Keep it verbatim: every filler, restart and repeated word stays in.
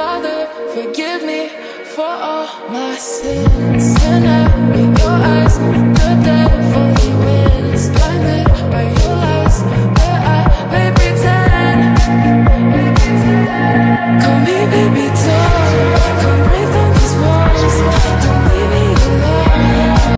Father, forgive me for all my sins. And I, with your eyes, the devil he wins. Blinded by your lies, where I may pretend. Call me baby, too.